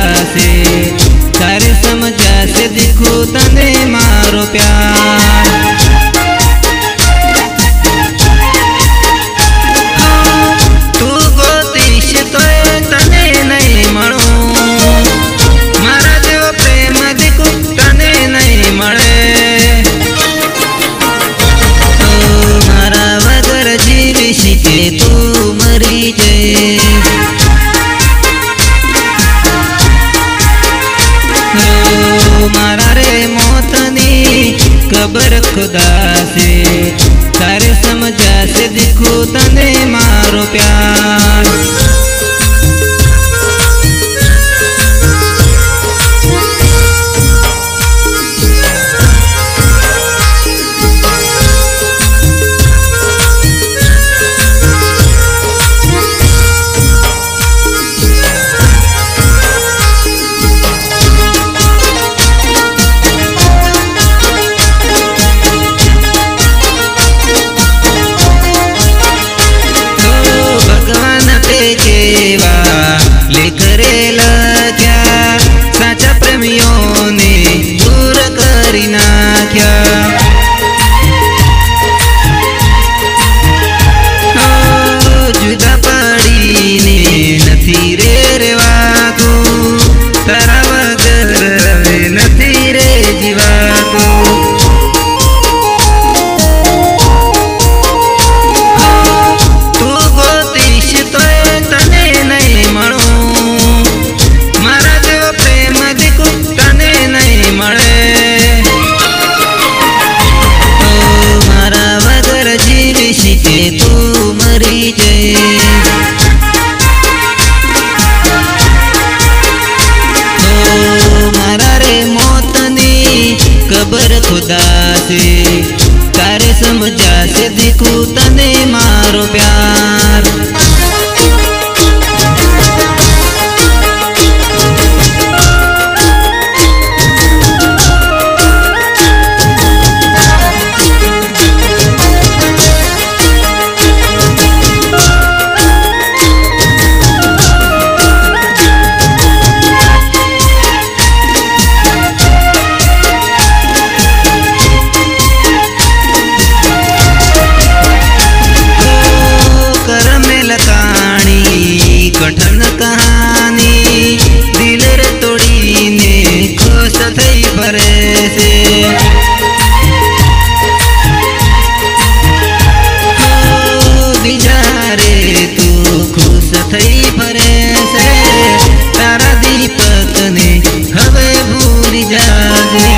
से तारे समझा से दिखो तने मारो प्यार। तू गोतीश तो तने नहीं मळो मारा जेवो प्रेम दिखो तने नहीं मळे। मारा वगर जीवीश के तू मरी जाए। मारा रे मौतनी कबर खुदा से तारे समझा से दिखो तने मारो प्यार। करेला क्या साचा प्रेमियों ने दूर करी नाख्या। जुदा पड़ी ने नथी रे रेवाको तारा वगर नथी रे जीवाको। तू गोतीश तो तने नहीं मळो मारा जेवो प्रेम दिखो तने नहीं मळे। मारा वगर जीवीश के तू मरी जाए। मारा रे मौतनी कबर खुदा से तारे समझा से दिखो तने मारो प्यार। कठन कहानी दिल रे तोड़ी ने खुश थई भरे से। बिचारे तू खुश थई भरे से तारा दीपक ने हवे भूली जागे।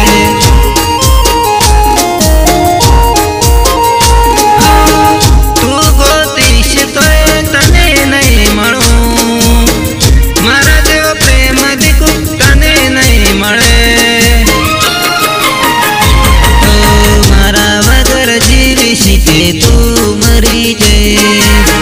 तू गोतीश तो तने नहीं मळो मारा जेवो प्रेम दिखो तने नहीं मळे। मारा वगर जीवीश के तू मरी जाए।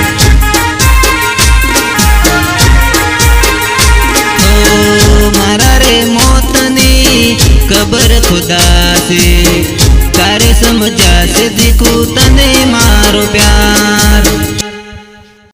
मारा रे मौतनी कबर खुदा से तारे समझा से दिखो तने मारो प्यार।